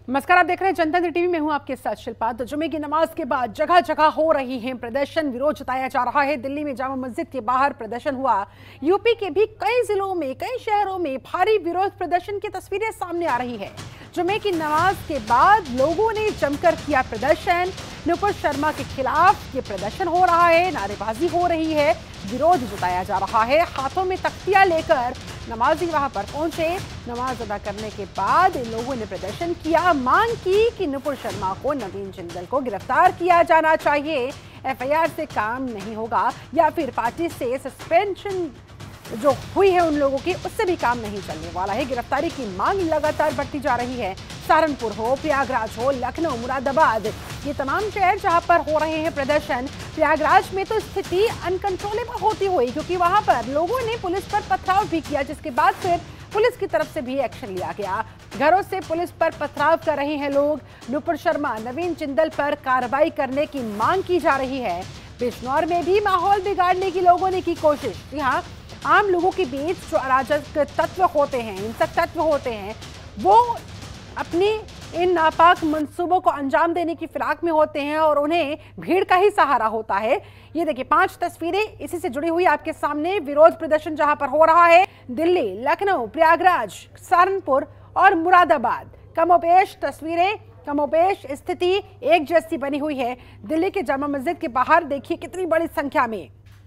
नमस्कार, आप देख रहे हैं जनतंत्र टीवी में हूं आपके साथ शिल्पा। तो जुमे की नमाज के बाद जगह जगह हो रही हैं प्रदर्शन, विरोध जताया जा रहा है। दिल्ली में जामा मस्जिद के बाहर प्रदर्शन हुआ। यूपी के भी कई जिलों में, कई शहरों में भारी विरोध प्रदर्शन की तस्वीरें सामने आ रही है। जुमे की नमाज के बाद लोगों ने जमकर किया प्रदर्शन। नुपुर शर्मा के खिलाफ ये प्रदर्शन हो रहा है, नारेबाजी हो रही है, विरोध जताया जा रहा है। हाथों में तख्तियां लेकर नमाजी वहां पर पहुंचे। नमाज अदा करने के बाद इन लोगों ने प्रदर्शन किया, मांग की कि नुपुर शर्मा को, नवीन जिंदल को गिरफ्तार किया जाना चाहिए। एफआईआर से काम नहीं होगा या फिर पार्टी से सस्पेंशन जो हुई है उन लोगों की, उससे भी काम नहीं चलने वाला है। गिरफ्तारी की मांग लगातार बढ़ती जा रही है। सहारनपुर हो, प्रयागराज हो, लखनऊ, मुरादाबाद, ये तमाम शहर जहां पर हो रहे हैं प्रदर्शन। प्रयागराज में तो स्थिति अनकंट्रोलेबल होती हुई, क्योंकि वहां पर लोगों ने पुलिस पर पथराव भी किया, जिसके बाद फिर पुलिस की तरफ से भी एक्शन लिया गया। घरों से पुलिस पर पथराव कर रहे हैं लोग। नुपुर शर्मा, नवीन जिंदल पर कार्रवाई करने की मांग की जा रही है। बिजनौर में भी माहौल बिगाड़ने की लोगों ने की कोशिश। यहाँ आम लोगों के बीच जो अराजक तत्व होते हैं, हिंसक तत्व होते हैं, वो अपनी इन नापाक मंसूबों को अंजाम देने की फिराक में होते हैं और उन्हें भीड़ का ही सहारा होता है। ये देखिए 5 तस्वीरें इसी से जुड़ी हुई आपके सामने। विरोध प्रदर्शन जहां पर हो रहा है, दिल्ली, लखनऊ, प्रयागराज, सहारनपुर और मुरादाबाद। कमोबेश तस्वीरें, कमोबेश स्थिति एक जैसी बनी हुई है। दिल्ली के जामा मस्जिद के बाहर देखिए कितनी बड़ी संख्या में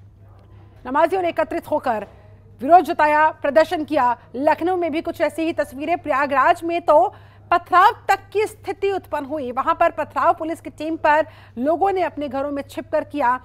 नमाजियों ने एकत्रित होकर विरोध जताया, प्रदर्शन किया। लखनऊ में भी कुछ ऐसी ही तस्वीरें। प्रयागराज में तो पथराव तक की स्थिति उत्पन्न हुई। वहां पर पथराव पुलिस की टीम पर लोगों ने अपने घरों में छिपकर किया।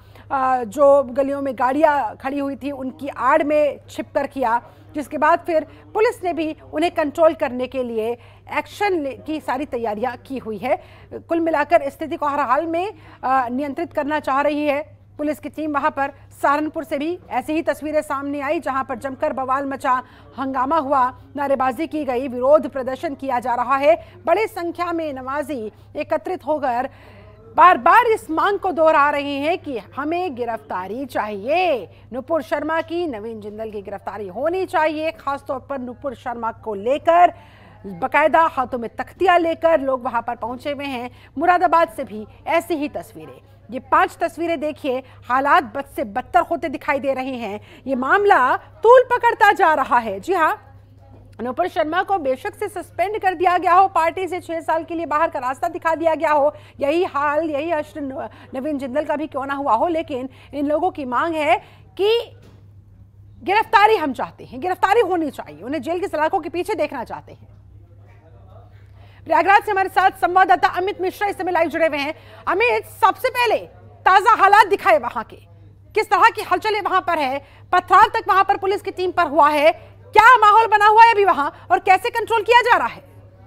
जो गलियों में गाड़ियां खड़ी हुई थी उनकी आड़ में छिपकर किया, जिसके बाद फिर पुलिस ने भी उन्हें कंट्रोल करने के लिए एक्शन की सारी तैयारियां की हुई है। कुल मिलाकर स्थिति को हर हाल में नियंत्रित करना चाह रही है पुलिस की टीम वहां पर। सहारनपुर से भी ऐसी ही तस्वीरें सामने आई, जहां पर जमकर बवाल मचा, हंगामा हुआ, नारेबाजी की गई, विरोध प्रदर्शन किया जा रहा है। बड़ी संख्या में नमाजी एकत्रित होकर बार बार इस मांग को दोहरा रहे हैं कि हमें गिरफ्तारी चाहिए, नुपुर शर्मा की, नवीन जिंदल की गिरफ्तारी होनी चाहिए। खासतौर पर नुपुर शर्मा को लेकर बकायदा हाथों में तख्तियां लेकर लोग वहां पर पहुंचे हुए हैं। मुरादाबाद से भी ऐसी ही तस्वीरें। ये 5 तस्वीरें देखिए, हालात बद से बदतर होते दिखाई दे रहे हैं। ये मामला तूल पकड़ता जा रहा है। जी हाँ, नुपुर शर्मा को बेशक से सस्पेंड कर दिया गया हो, पार्टी से 6 साल के लिए बाहर का रास्ता दिखा दिया गया हो, यही हाल, यही अश्र नवीन जिंदल का भी क्यों ना हुआ हो, लेकिन इन लोगों की मांग है कि गिरफ्तारी हम चाहते हैं, गिरफ्तारी होनी चाहिए। उन्हें जेल की सलाखों के पीछे देखना चाहते हैं। प्रयागराज से हमारे साथ संवाददाता अमित मिश्रा इस समय लाइव जुड़े हुए हैं। अमित, सबसे पहले ताजा हालात दिखाए वहां के, किस तरह की हलचलें वहां पर है, पथराव तक वहां पर पुलिस की टीम पर हुआ है, क्या माहौल बना हुआ है अभी वहां और कैसे कंट्रोल किया जा रहा है?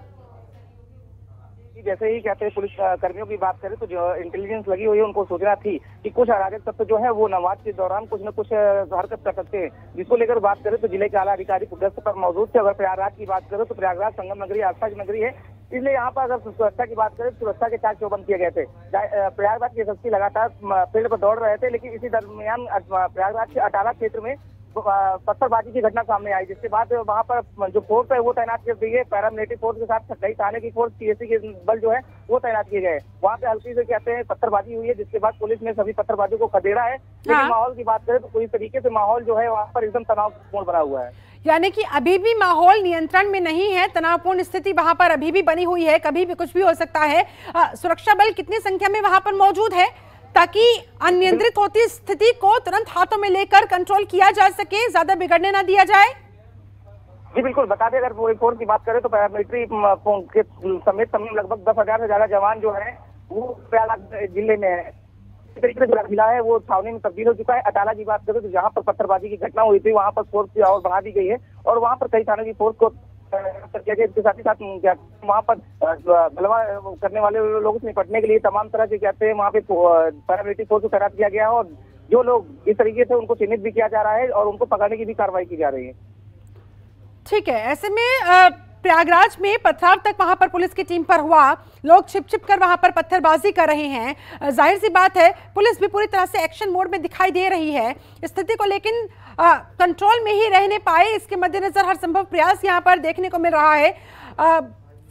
जैसे ही कहते हैं पुलिस कर्मियों की बात करें तो जो इंटेलिजेंस लगी हुई है, उनको सूचना थी कि कुछ अराजक तत्व जो है वो नमाज के दौरान कुछ न कुछ हरकत कर सकते हैं, जिसको लेकर बात करें तो जिले के आला अधिकारी गश्त पर मौजूद थे। अगर प्रयागराज की बात करें तो प्रयागराज संगम नगरी, आस्था की नगरी है, इसलिए यहाँ पर अगर सुरक्षा की बात करें, सुरक्षा के चाक चौबंद किए गए थे। प्रयागराज के एसएसपी लगातार फील्ड पर दौड़ रहे थे, लेकिन इसी दरमियान प्रयागराज के अटाला क्षेत्र में पत्थरबाजी की घटना सामने आई, जिसके बाद वहां पर जो फोर्स है वो तैनात कर दी है। पैरामिलिट्री फोर्स के साथ कई थाने की फोर्स, पीएससी के बल जो है वो तैनात किए गए। वहां पे हल्की से कहते हैं पत्थरबाजी हुई है, जिसके बाद पुलिस ने सभी पत्थरबाजियों को खदेड़ा है। लेकिन माहौल की बात करें तो पूरी तरीके से माहौल जो है वहाँ पर एकदम तनावपूर्ण बना हुआ है। यानी कि अभी भी माहौल नियंत्रण में नहीं है, तनावपूर्ण स्थिति वहां पर अभी भी बनी हुई है, कभी भी कुछ भी हो सकता है। सुरक्षा बल कितनी संख्या में वहां पर मौजूद है ताकि अनियंत्रित होती स्थिति को तुरंत हाथों में लेकर कंट्रोल किया जा सके, ज्यादा बिगड़ने ना दिया जाए? जी बिल्कुल, बता दें अगर फोर्स की बात करें तो पैरामिलिट्री के समेत तमाम लगभग 10,000 से ज्यादा जवान जो है वो प्रयागराज जिले में है। इस तरीके से जिला है वो छावनी में तब्दील हो चुका है। अटाला की बात करें तो जहाँ पर पत्थरबाजी की घटना हुई थी वहाँ पर फोर्स की और बढ़ा दी गई है और वहाँ पर कई थानों की फोर्स को इसके साथ ही साथ वहाँ पर बलवा करने वाले लोगों से निपटने के लिए तमाम तरह के कहते हैं वहाँ पे पैरामिलिट्री फोर्स को तैनात किया गया है और जो लोग इस तरीके से उनको चिन्हित भी किया जा रहा है और उनको पकड़ने की भी कार्रवाई की जा रही है। ठीक है, ऐसे में प्रयागराज में पथराव तक वहां पर पुलिस की टीम पर हुआ, लोग छिप छिप कर वहां पर पत्थरबाजी कर रहे हैं। जाहिर सी बात है पुलिस भी पूरी तरह से एक्शन मोड में दिखाई दे रही है स्थिति को, लेकिन कंट्रोल में ही रहने पाए, इसके मद्देनजर हर संभव प्रयास यहां पर देखने को मिल रहा है।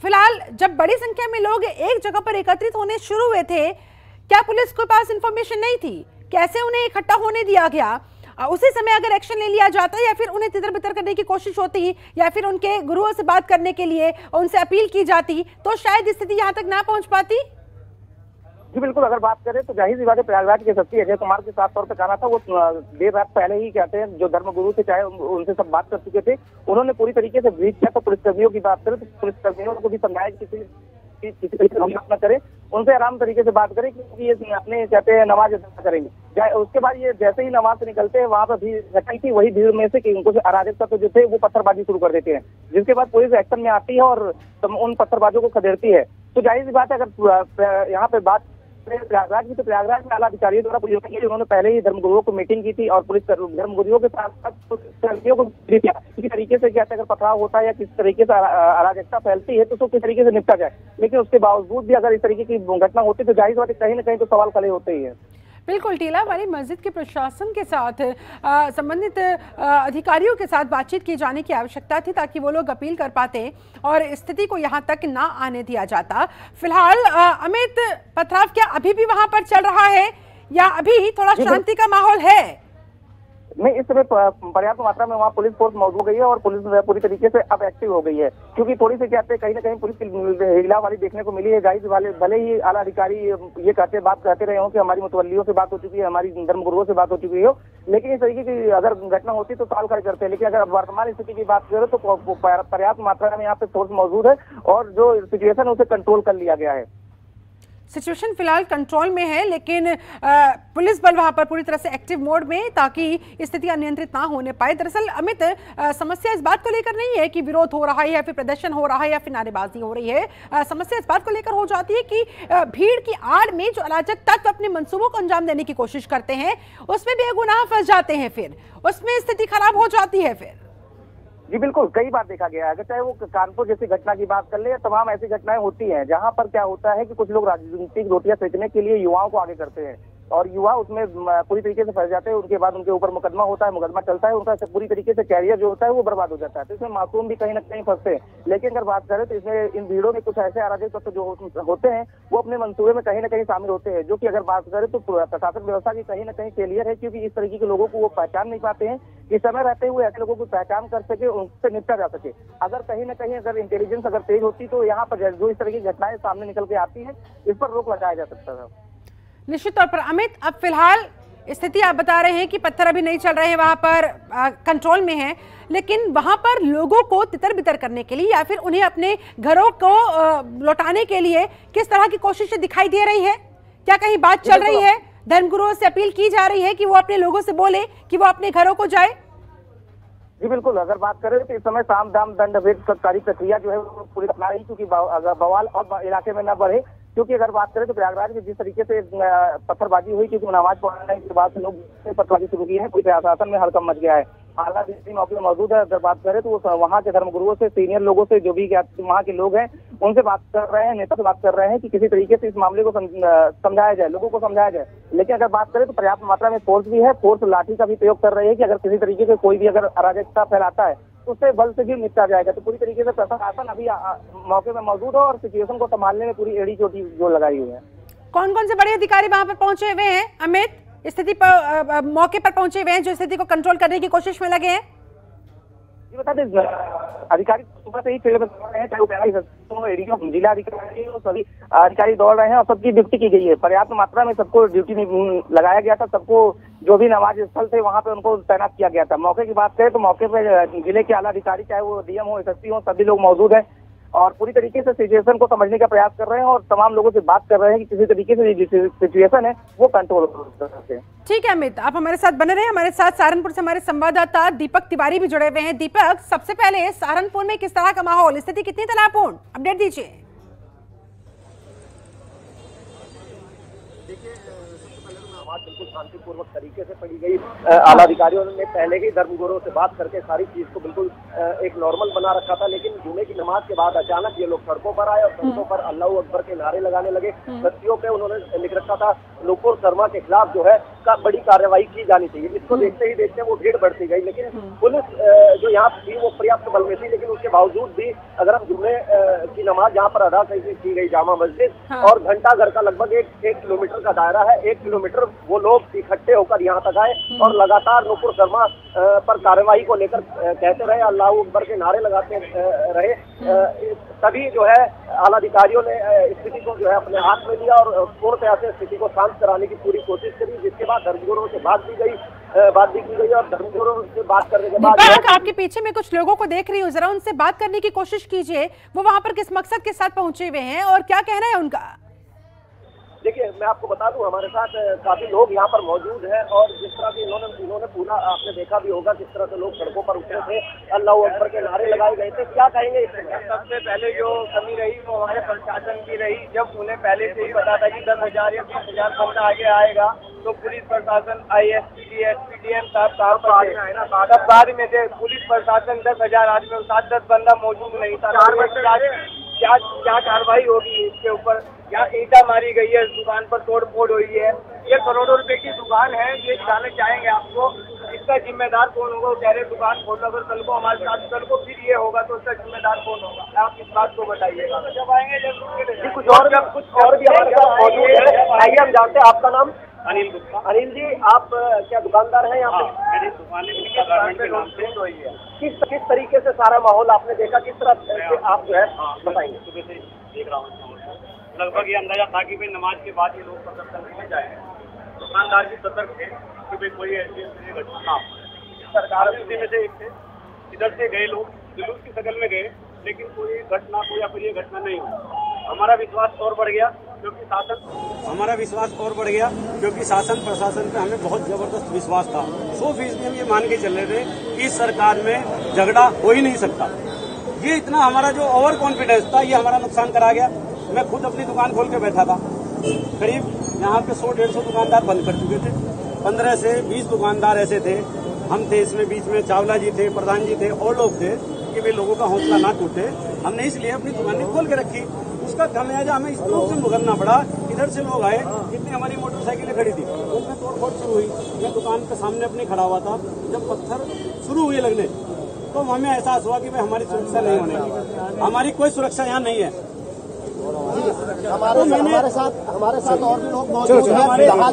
फिलहाल जब बड़ी संख्या में लोग एक जगह पर एकत्रित होने शुरू हुए थे, क्या पुलिस के पास इंफॉर्मेशन नहीं थी? कैसे उन्हें इकट्ठा होने दिया गया? उसी समय अगर एक्शन ले लिया जाता या फिर उन्हें तितर बितर करने की कोशिश होती या फिर उनके गुरुओं से बात करने के लिए उनसे अपील की जाती तो शायद स्थिति यहाँ तक ना पहुंच पाती। जी बिल्कुल, अगर बात करें तो जाहिर सी बात है, प्रयागराज के एसएसपी अजय कुमार के साथ तौर पर कहना था, वो देर रात पहले ही कहते हैं जो धर्मगुरु थे चाहे उनसे सब बात कर चुके थे, उन्होंने पूरी तरीके से ब्रीफ किया। तो पुलिसकर्मियों की बात करें तो पुलिसकर्मियों को भी समझाया कि किसी तरीके से न करें, उनसे आराम तरीके से बात करें, क्योंकि ये अपने कहते हैं नमाज अदा करेंगे। उसके बाद ये जैसे ही नमाज से निकलते हैं वहां पर भीड़ इकट्ठी थी, वही भीड़ में से कि उनको अराजक तत्व जो थे वो पत्थरबाजी शुरू कर देते हैं, जिसके बाद पुलिस एक्शन में आती है और उन पत्थरबाजों को खदेड़ती है। तो जाहिर सी बात है, अगर यहाँ पे बात प्रयागराज की, तो प्रयागराज में आला अधिकारियों द्वारा पुलिस की उन्होंने पहले ही धर्मगुरुओं को मीटिंग की थी और पुलिस धर्मगुरुओं के साथ साथ पुलिसकर्मियों को किया किसी तरीके से क्या अगर पथराव होता है या किस तरीके से अराजकता फैलती है तो उसको किस तरीके से निपटा जाए। लेकिन उसके बावजूद भी अगर इस तरीके की घटना होती तो जाहिर बात है कहीं ना कहीं तो सवाल खड़े होते ही है। बिल्कुल, टीला वाली मस्जिद के प्रशासन के साथ संबंधित अधिकारियों के साथ बातचीत की जाने की आवश्यकता थी ताकि वो लोग अपील कर पाते और स्थिति को यहाँ तक ना आने दिया जाता। फिलहाल अमित, पथराव क्या अभी भी वहां पर चल रहा है या अभी थोड़ा शांति का माहौल है? नहीं, इस समय पर्याप्त मात्रा में वहाँ पुलिस फोर्स मौजूद हो गई है और पुलिस पूरी तरीके से अब एक्टिव हो गई है, क्योंकि थोड़ी सी कहते हैं कहीं ना कहीं पुलिस की हिलावारी देखने को मिली है। जाहिर वाले भले ही आला अधिकारी ये बात कहते रहे हो कि हमारी मुतवल्लियों से बात हो चुकी है, हमारी धर्मगुरुओं से बात हो चुकी हो, लेकिन इस तरीके की अगर घटना होती तो साल खड़े करते हैं। लेकिन अगर वर्तमान स्थिति की बात करें तो पर्याप्त मात्रा में यहाँ पे फोर्स मौजूद है और जो सिचुएशन है उसे कंट्रोल कर लिया गया है। सिचुएशन फिलहाल कंट्रोल में है, लेकिन पुलिस बल वहां पर पूरी तरह से एक्टिव मोड में ताकि स्थिति अनियंत्रित ना होने पाए। दरअसल अमित, समस्या इस बात को लेकर नहीं है कि विरोध हो रहा है या फिर प्रदर्शन हो रहा है या फिर नारेबाजी हो रही है। समस्या इस बात को लेकर हो जाती है कि भीड़ की आड़ में जो अराजक तत्व अपने मंसूबों को अंजाम देने की कोशिश करते हैं उसमें भी गुनाह फंस जाते हैं, फिर उसमें स्थिति खराब हो जाती है। फिर जी बिल्कुल, कई बार देखा गया है, अगर चाहे वो कानपुर जैसी घटना की बात कर ले, तमाम ऐसी घटनाएं होती हैं जहां पर क्या होता है कि कुछ लोग राजनीतिक रोटियां सेकने के लिए युवाओं को आगे करते हैं और युवा उसमें पूरी तरीके से फंस जाते हैं। उनके बाद उनके ऊपर मुकदमा होता है, मुकदमा चलता है, उनका पूरी तरीके से कैरियर जो होता है वो बर्बाद हो जाता है। तो इसमें मासूम भी कहीं ना कहीं फंसते हैं। लेकिन अगर बात करें तो इसमें इन भीड़ों में कुछ ऐसे अराजक तत्व जो होते हैं वो अपने मंसूबे में कहीं ना कहीं शामिल होते हैं, जो कि अगर बात करें तो प्रशासनिक व्यवस्था की कहीं ना कहीं फेलियर है, क्योंकि इस तरीके के लोगों को वो पहचान नहीं पाते हैं कि समय रहते हुए ऐसे लोगों को पहचान कर सके, उनसे निपटा जा सके। अगर कहीं ना कहीं अगर इंटेलिजेंस अगर तेज होती तो यहाँ पर जो इस तरह की घटनाएं सामने निकल के आती है इस पर रोक लगाया जा सकता था। निश्चित तौर पर अमित, अब फिलहाल स्थिति आप बता रहे हैं कि पत्थर अभी नहीं चल रहे हैं, वहां पर कंट्रोल में है, लेकिन वहां पर लोगों को तितर बितर करने के लिए या फिर उन्हें अपने घरों को लौटाने के लिए किस तरह की कोशिशें दिखाई दे रही है? क्या कहीं बात चल रही है? धर्मगुरुओं से अपील की जा रही है कि वो अपने लोगों से बोले कि वो अपने घरों को जाए? जी बिल्कुल, अगर बात करें तो इस समय साम दाम दंड भेद सरकारी प्रक्रिया जो है वो पूरी अपना रही, क्योंकि अगर बवाल और इलाके में न बढ़े। क्योंकि अगर बात करें तो प्रयागराज में जिस तरीके से पत्थरबाजी हुई, क्योंकि नमाज पढ़ने के बाद लोग पत्थरबाजी शुरू की है, पूरे प्रशासन में हड़कंप मच गया है। हालात इसी मौके पर मौजूद है। अगर बात करें तो वो वहाँ के धर्मगुरुओं से, सीनियर लोगों से, जो भी वहाँ के लोग हैं उनसे बात कर रहे हैं, नेता से बात कर रहे हैं कि किसी तरीके से इस मामले को समझाया जाए, लोगों को समझाया जाए। लेकिन अगर बात करें तो पर्याप्त मात्रा में फोर्स भी है, फोर्स लाठी का भी प्रयोग कर रही है कि अगर किसी तरीके से कोई भी अगर अराजकता फैलाता है तो उससे बल से भी निपटा जाएगा। तो पूरी तरीके से प्रशासन अभी मौके में मौजूद है और सिचुएशन को संभालने में पूरी एड़ी चोटी जोर लगाई हुई है। कौन कौन से बड़े अधिकारी वहां पर पहुंचे हुए हैं अमित, स्थिति पर मौके पर पहुंचे हुए हैं जो स्थिति को कंट्रोल करने की कोशिश में लगे हैं? बता दें, अधिकारी सुबह से ही फील्ड में दौड़ रहे हैं, चाहे वो पैरा एडीओ, जिला अधिकारी, सभी अधिकारी दौड़ रहे हैं और सबकी ड्यूटी की गई है। पर्याप्त मात्रा में सबको ड्यूटी लगाया गया था, सबको जो भी नमाज स्थल थे वहां पे उनको तैनात किया गया था। मौके की बात करें तो मौके पे जिले के आला अधिकारी, चाहे वो डीएम हो, एसएसपी हो, सभी लोग मौजूद हैं और पूरी तरीके से सिचुएशन को समझने का प्रयास कर रहे हैं और तमाम लोगों से बात कर रहे हैं कि किसी तरीके से जो सिचुएशन है वो कंट्रोल कर सकते हैं। ठीक है अमित, आप हमारे साथ बने रहे। हमारे साथ सहारनपुर से हमारे संवाददाता दीपक तिवारी भी जुड़े हुए हैं। दीपक, सबसे पहले सहारनपुर में किस तरह का माहौल, स्थिति कितनी तनावपूर्ण, अपडेट दीजिए। देखिए, सबसे पहले तो मैं नमाज बिल्कुल शांतिपूर्वक तरीके से पढ़ी गई। आला अधिकारियों ने पहले ही धर्मगुरुओं से बात करके सारी चीज को बिल्कुल एक नॉर्मल बना रखा था, लेकिन जुमे की नमाज के बाद अचानक ये लोग सड़कों पर आए और सड़कों पर अल्लाह अकबर के नारे लगाने लगे। बस्तियों पे उन्होंने लिख रखा था नुपुर शर्मा के खिलाफ जो है का बड़ी कार्रवाई की जानी चाहिए। इसको देखते ही देखते वो भीड़ बढ़ती गई, लेकिन पुलिस जो यहाँ थी वो पर्याप्त बल में थी, लेकिन उसके बावजूद भी अगर हम जुम्मे की नमाज यहाँ पर अदा की गई जामा मस्जिद और घंटा घर का लगभग एक किलोमीटर का दायरा है, 1 किलोमीटर वो लोग इकट्ठे होकर यहाँ तक आए और लगातार नुपुर शर्मा पर कार्रवाई को लेकर कहते रहे, अल्लाह अकबर के नारे लगाते रहे। तभी जो है आला अधिकारियों ने स्थिति को जो है अपने हाथ में लिया और पूर्णतया से स्थिति को शांत कराने की पूरी कोशिश करी, जिसके बाद धर्मगुरुओं से बात भी की गई और धर्मगुरुओं से बात करने के बाद आपके पीछे में कुछ लोगों को देख रही हूँ, जरा उनसे बात करने की कोशिश कीजिए। वो वहाँ पर किस मकसद के साथ पहुंचे हुए हैं और क्या कहना है उनका? देखिए, मैं आपको बता दूं, हमारे साथ काफी लोग यहाँ पर मौजूद हैं और जिस तरह से इन्होंने पूरा आपने देखा भी होगा किस तरह से लोग सड़कों पर उतरे थे, अल्लाह अकबर के नारे लगाए गए थे। क्या कहेंगे इसमें? सबसे पहले जो कमी रही वो हमारे प्रशासन की रही। जब उन्हें पहले से ही पता था कि 10,000 या 20,000 बंदा आगे आएगा तो पुलिस प्रशासन ISP SPDM साहब कहाँ पर थे ना, सब बाद में थे। पुलिस प्रशासन 10,000 आदमी 7-10 बंदा मौजूद नहीं था। क्या कार्रवाई होगी इसके ऊपर? क्या ईंटा मारी गई है, दुकान पर तोड़ फोड़ हुई है। ये करोड़ों रुपए की दुकान है, ये दिखाना चाहेंगे आपको। इसका जिम्मेदार कौन होगा? वो कह रहे दुकान खोल, अगर कल को हमारे साथ कल को फिर ये होगा तो इसका जिम्मेदार कौन होगा? आप इस बात को बताइएगा। जब आएंगे जब कुछ और भी हमारे साथ मौजूद है। आइए हम जानते हैं, आपका नाम? अनिल गुप्ता। अनिल जी, आप क्या दुकानदार हैं यहाँ पे? मेरी दुकान है। किस तरीके से सारा माहौल आपने देखा, किस तरह से आप जो है बताएंगे? सुबह से देख रहा हूँ, लगभग ये अंदाजा था कि भाई नमाज के बाद ये लोग प्रदर्शन करने जाएंगे। दुकानदार भी सतर्क थे कि भाई कोई ऐसी घटना सरकार में से एक थे। इधर से गए लोग, जुलूस की शक्ल में गए, लेकिन कोई घटना कोई अप्रिय घटना नहीं हुई। हमारा विश्वास और बढ़ गया क्योंकि शासन प्रशासन पे हमें बहुत जबरदस्त विश्वास था। 100% हम ये मान के चल रहे थे कि इस सरकार में झगड़ा हो ही नहीं सकता। ये इतना हमारा जो ओवर कॉन्फिडेंस था ये हमारा नुकसान करा गया। मैं खुद अपनी दुकान खोल के बैठा था, करीब यहाँ पे 100-150 दुकानदार बंद कर चुके थे। 15 से 20 दुकानदार ऐसे थे, हम थे इसमें, बीच में चावला जी थे, प्रधान जी थे और लोग थे कि भाई लोगों का हौसला ना टूटे। हमने इसलिए अपनी दुकानें खोल के रखी। उसका खामियाजा हमें इस रूप से भुगतना पड़ा। इधर से लोग आए, कितनी हमारी मोटरसाइकिलें खड़ी थी, उनमें तोड़फोड़ शुरू हुई। मैं दुकान के सामने अपनी खड़ा हुआ था, जब पत्थर शुरू हुए लगने तो हमें एहसास हुआ कि भाई हमारी सुरक्षा नहीं होने की, हमारी कोई सुरक्षा यहाँ नहीं है। हमारे साथ और भी लोग मौजूद हैं।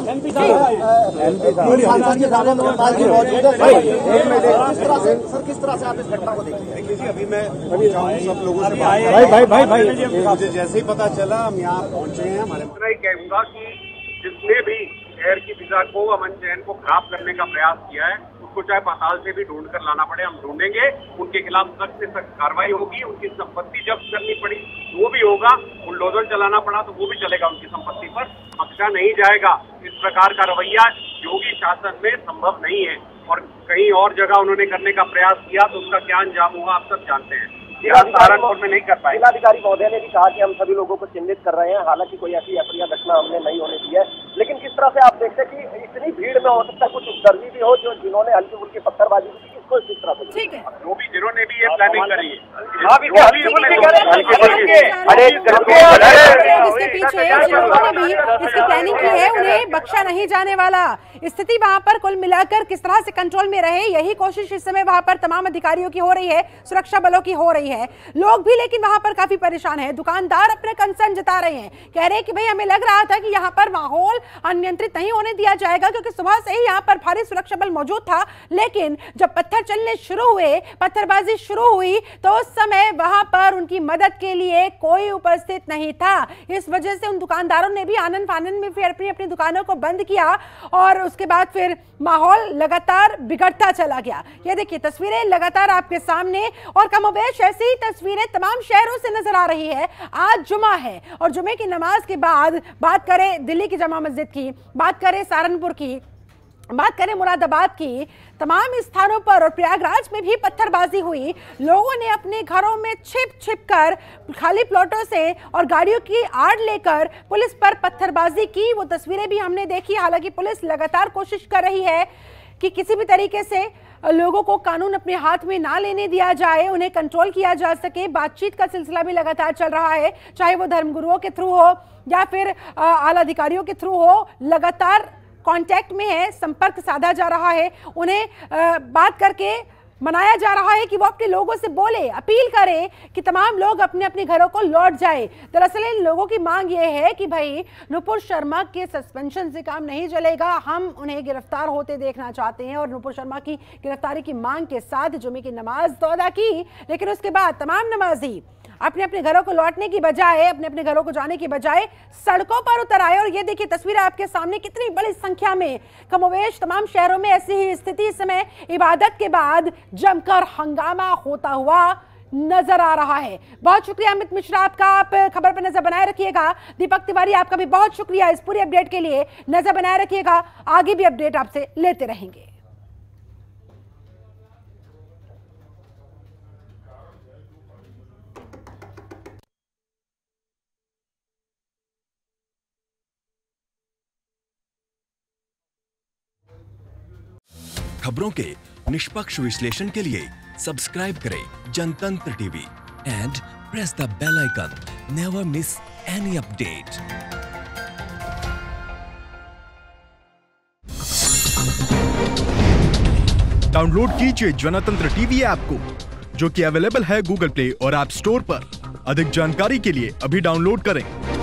किस तरह से आप इस घटना को देखिए? अभी मैं सब लोगों से भाई मुझे जैसे ही पता चला हम यहाँ पहुँचे हैं। हमारे कहूँगा कि जिसने भी शहर की फिजा को, अमन चैन को खराब करने का प्रयास किया है उसको चाहे पाताल से भी ढूंढ कर लाना पड़े, हम ढूंढेंगे। उनके खिलाफ सख्त से सख्त कार्रवाई होगी। उनकी संपत्ति जब्त करनी पड़ी वो भी होगा, बुलडोजर चलाना पड़ा तो वो भी चलेगा उनकी संपत्ति पर, बख्शा नहीं जाएगा। इस प्रकार का रवैया योगी शासन में संभव नहीं है और कहीं और जगह उन्होंने करने का प्रयास किया तो उसका क्या अंजाम हुआ आप सब जानते हैं। सहारनपुर में नहीं कर पाए। जिलाधिकारी महोदय ने भी कहा कि हम सभी लोगों को चिन्हित कर रहे हैं, हालांकि कोई ऐसी अप्रिय घटना हमने नहीं होने दी है। लेकिन किस तरह से आप देखते हैं कि इतनी भीड़ में हो सकता है कुछ उपद्रवी भी हो जो जिन्होंने हल्की फुल्की पत्थरबाजी की, इसको किस तरह से? ठीक है, जिन्होंने भी ये प्लानिंग करी है, इसके पीछे जिन्होंने भी इसकी प्लानिंग की है उन्हें बख्शा नहीं जाने वाला। स्थिति वहां पर कुल मिलाकर किस तरह से कंट्रोल में रहे, यही कोशिश इस समय वहां पर तमाम अधिकारियों की हो रही है, सुरक्षा बलों की हो रही है। लोग भी लेकिन वहां पर काफी परेशान हैं। दुकानदार अपने कंसर्न जता रहे हैं, कह रहे हैं कि भाई हमें लग रहा था कि यहाँ पर माहौल अनियंत्रित नहीं होने दिया जाएगा क्योंकि सुबह से ही यहाँ पर भारी सुरक्षा बल मौजूद था, लेकिन जब पत्थर चलने शुरू हुए, पत्थरबाजी शुरू हुई तो उस समय वहां पर उनकी मदद के लिए कोई उपस्थित नहीं था। इस वजह से उन दुकानदारों ने भी आनन फानन में फिर अपनी दुकानों को बंद किया और उसके बाद फिर माहौल लगातार बिगड़ता चला गया। ये देखिए तस्वीरें लगातार आपके सामने और कमोबेश ऐसी ही तस्वीरें तमाम शहरों से नजर आ रही है। आज जुमा है और जुमे की नमाज के बाद बात करें दिल्ली की जमा मस्जिद की, बात करें सहारनपुर की, बात करें मुरादाबाद की, तमाम स्थानों पर और प्रयागराज में भी पत्थरबाजी हुई। लोगों ने अपने घरों में छिप कर खाली प्लॉटों से और गाड़ियों की आड़ लेकर पुलिस पर पत्थरबाजी की। वो तस्वीरें भी हमने देखी। हालांकि पुलिस लगातार कोशिश कर रही है कि किसी भी तरीके से लोगों को कानून अपने हाथ में ना लेने दिया जाए, उन्हें कंट्रोल किया जा सके। बातचीत का सिलसिला भी लगातार चल रहा है, चाहे वो धर्मगुरुओं के थ्रू हो या फिर आला अधिकारियों के थ्रू हो। लगातार कांटेक्ट में है, संपर्क साधा जा रहा है, उन्हें बात करके मनाया जा रहा है कि वो अपने लोगों से बोले, अपील करें कि तमाम लोग अपने अपने घरों को लौट जाए। दरअसल इन लोगों की मांग ये है कि भाई नुपुर शर्मा के सस्पेंशन से काम नहीं चलेगा, हम उन्हें गिरफ्तार होते देखना चाहते हैं। और नुपुर शर्मा की गिरफ्तारी की मांग के साथ जुमे की नमाज तो अदा की, लेकिन उसके बाद तमाम नमाजी अपने अपने घरों को लौटने की बजाय, अपने अपने घरों को जाने की बजाय सड़कों पर उतर आए। और ये देखिए तस्वीरें आपके सामने, कितनी बड़ी संख्या में कमोवेश तमाम शहरों में ऐसी ही स्थिति इस समय इबादत के बाद जमकर हंगामा होता हुआ नजर आ रहा है। बहुत शुक्रिया अमित मिश्रा आपका, आप खबर पर नजर बनाए रखिएगा। दीपक तिवारी आपका भी बहुत शुक्रिया इस पूरी अपडेट के लिए। नजर बनाए रखिएगा, आगे भी अपडेट आपसे लेते रहेंगे। खबरों के निष्पक्ष विश्लेषण के लिए सब्सक्राइब करें Jantantra TV and press the bell icon. Never miss any update. Download कीजिए जनतंत्र टीवी ऐप को, जो कि अवेलेबल है गूगल प्ले और ऐप स्टोर पर। अधिक जानकारी के लिए अभी डाउनलोड करें।